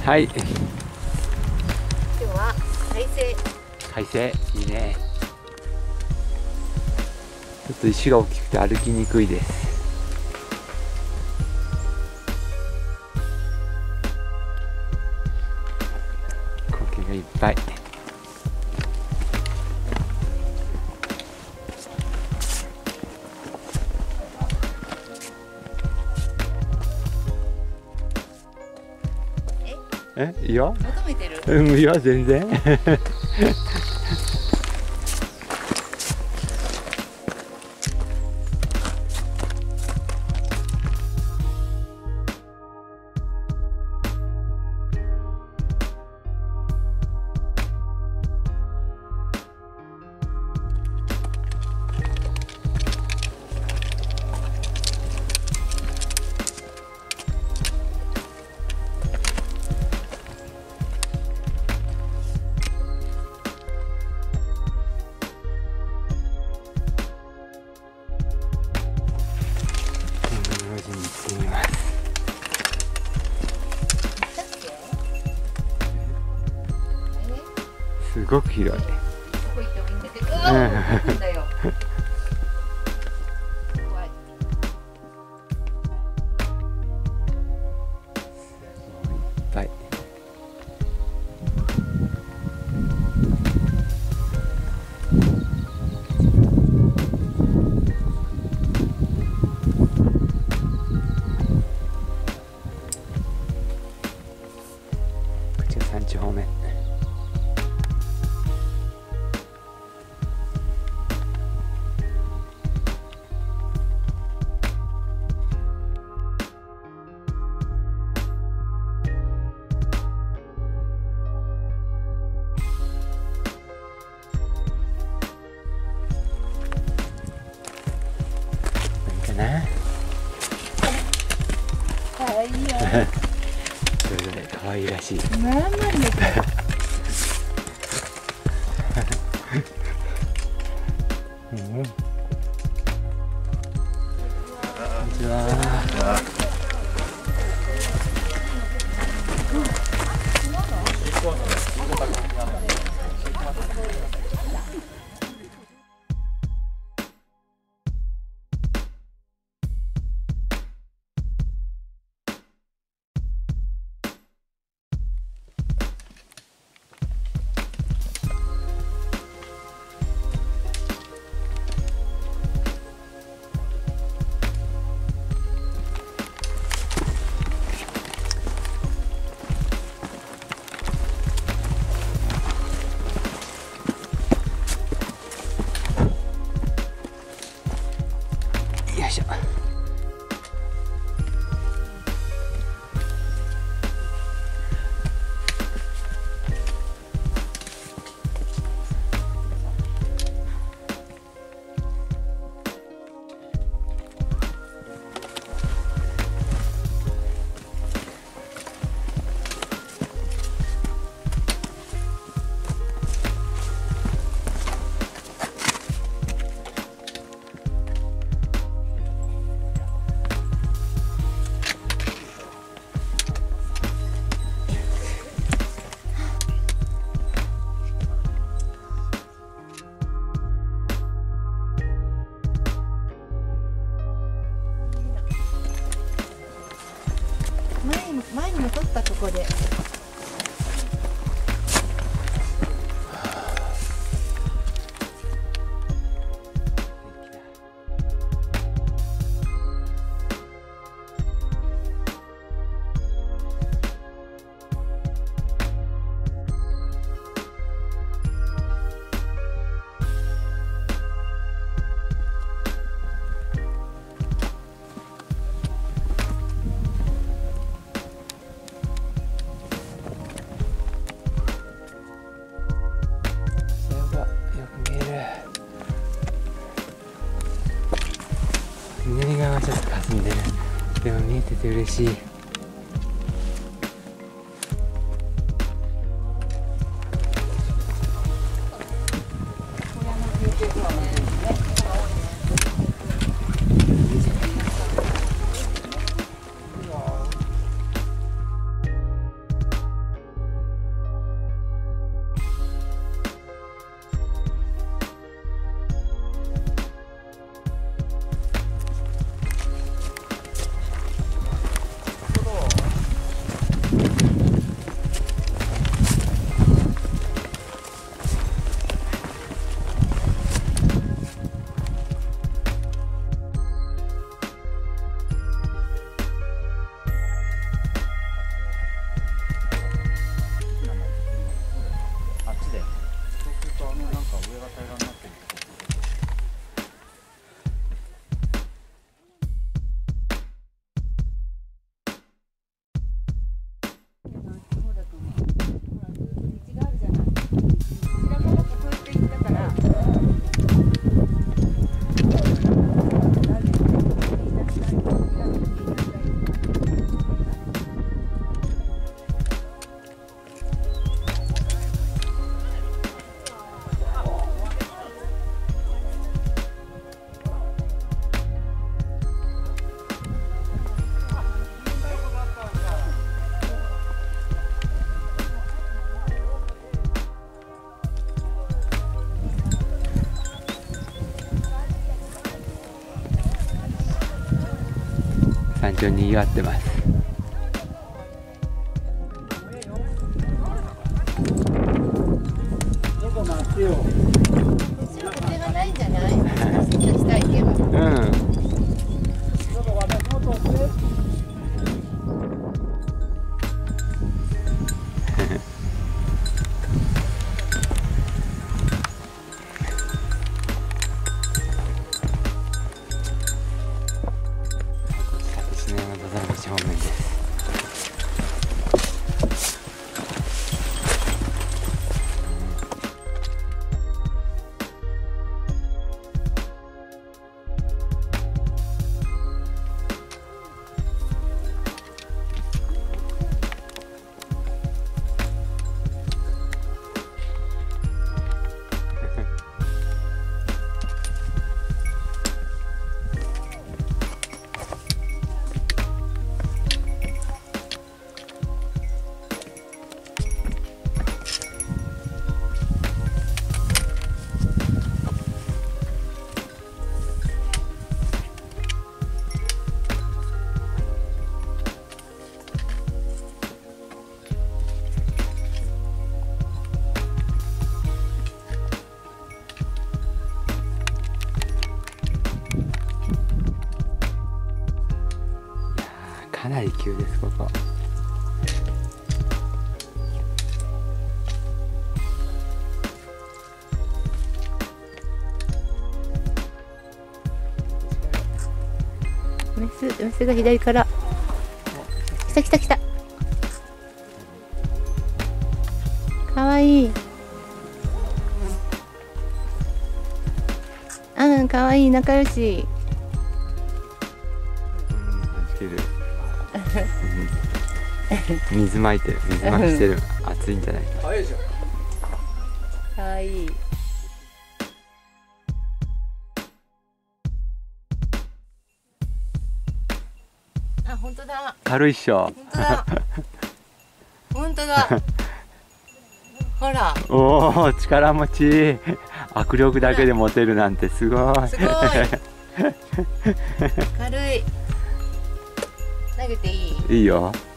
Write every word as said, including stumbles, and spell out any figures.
はい。 今日は快晴。 快晴、いいね。ちょっと石が大きくて歩きにくいです。苔がいっぱい。え、いいよ。 求めてる？ うん、いや、全然。すごく広い。 ここ行ってもいいんだけど。なんだよ。怖い。 いっぱい。こっちが山頂方面。 はいよ。 それぞれ可愛いらしい。 まあまあね。 うん。こんにちは。よいしょ。 前に前にも撮ったここで。 南側はちょっと霞んでる。でも見えてて嬉しい。 山頂にぎわってます。正面です。かなり急です、ここ。 メス、メスが左から。来た来た来た。かわいい。うん、かわいい、仲良し。 水まいてる、水まきしてる、暑いんじゃないか。 かわいい。あ、本当だ。 軽いっしょ。 本当だ。本当だ。ほら。 おお、力持ち。握力だけで持てるなんてすごい。 すごい。軽い。投げていい？ いいよ。